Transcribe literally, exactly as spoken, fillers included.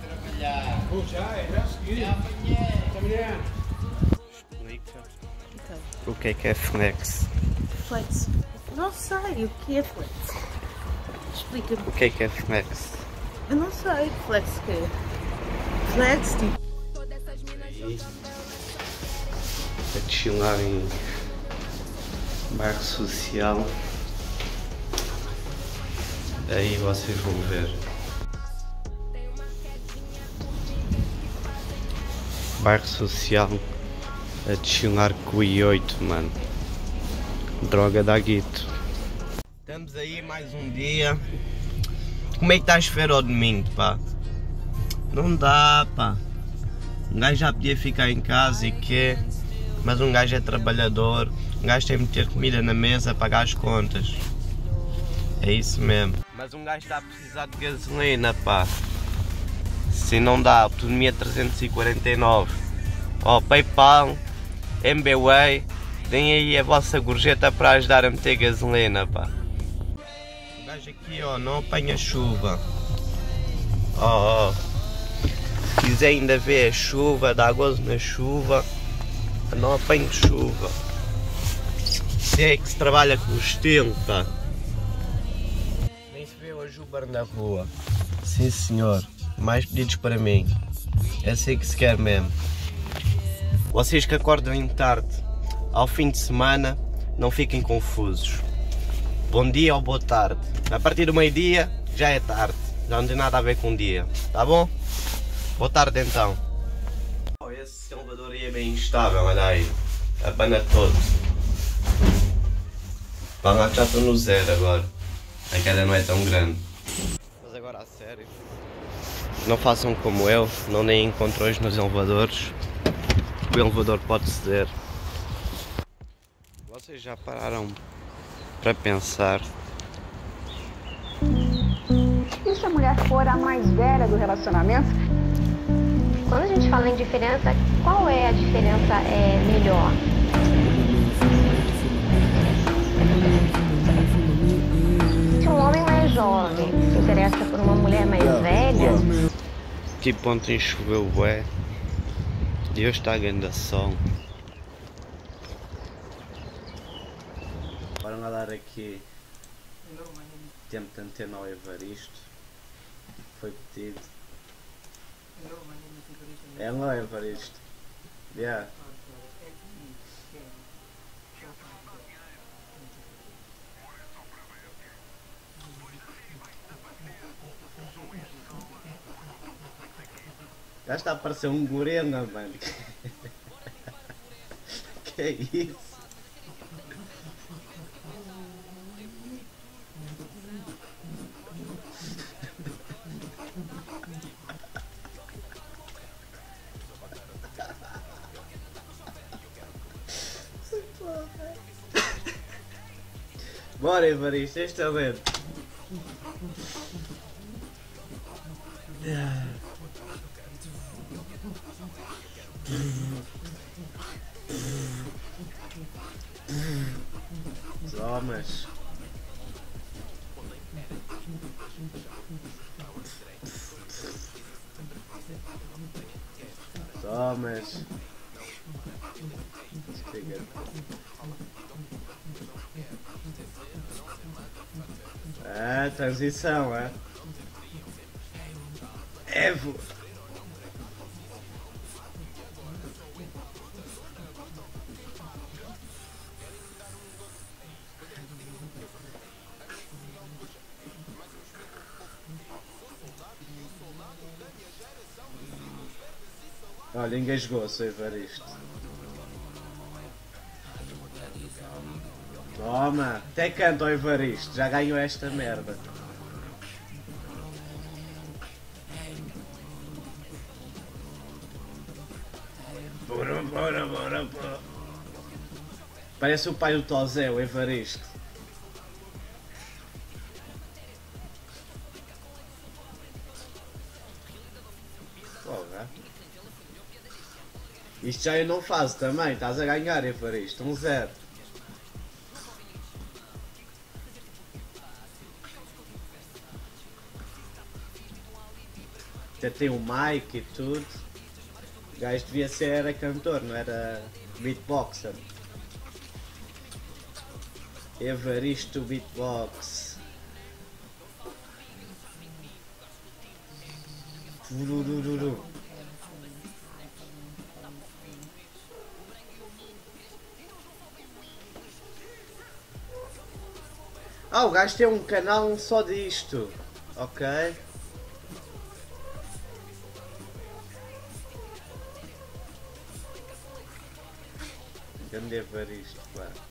trabalhar. Oh, já, é já a seguir. E amanhã. Até amanhã. Explica Então, o que é que é flex. flex. Não sei o que é flex. Explica-me. O que é que é flex? Eu não sei flex o que é. Flex, tipo. Aí, a chilar em bairro social. Aí vocês vão ver. Bairro social a chilar com o I oito, mano. Droga da guito. Estamos aí mais um dia. Como é que está a chover ao domingo, pá? Não dá, pá. Um gajo já podia ficar em casa e quê? Mas um gajo é trabalhador. Um gajo tem de ter comida na mesa, pagar as contas. É isso mesmo. Mas um gajo está a precisar de gasolina, pá. Se não dá, autonomia trezentos e quarenta e nove. Ó, oh, PayPal, M B W A, deem aí a vossa gorjeta para ajudar a meter gasolina, pá. O gajo aqui, ó, não apanha chuva. Ó, ó. Se quiser ainda ver a chuva, dá gozo na chuva, não apanho chuva. Se é que se trabalha com o estilo, pá. Nem se vê hoje Uber na rua. Sim senhor, mais pedidos para mim. É assim que se quer mesmo. Vocês que acordam em tarde, ao fim de semana, não fiquem confusos. Bom dia ou boa tarde. A partir do meio-dia já é tarde. Já não tem nada a ver com o dia. Tá bom? Boa tarde então. Oh, esse elevador aí é bem instável, olha aí. Abana todo. Pá, já estou no zero agora. A queda não é tão grande. Mas agora a sério. Não façam como eu, não deem encontrões nos elevadores. O elevador pode ceder. Vocês já pararam para pensar? E se a mulher for a mais velha do relacionamento? Quando a gente fala em diferença, qual é a diferença é, melhor? Se um homem mais jovem se interessa por uma mulher mais velha... Tipo, ontem choveu bué. E hoje está a grande sol. Bora lá dar aqui tempo de antena ao Evaristo. Foi pedido. É não é Evaristo? Yeah. Já está a parecer um gorena, mano. Que é isso? Bora, Evaristo, este é o dedo. Tomas. Tomas. Ah, transição, é? Evo. Olha, engasgou-se o Evaristo. Toma, até canta o Evaristo, já ganhou esta merda. Bora, bora, bora, bora. Parece o pai do Tozé, o Evaristo. Porra. Isto já eu não faço também, estás a ganhar, Evaristo, um zero. Até tem o mic e tudo. O gajo devia ser era cantor, não era beatboxer. Evaristo Beatbox. Furururu. Ah, o gajo tem um canal só disto. Ok. Grande Evaristo, pá.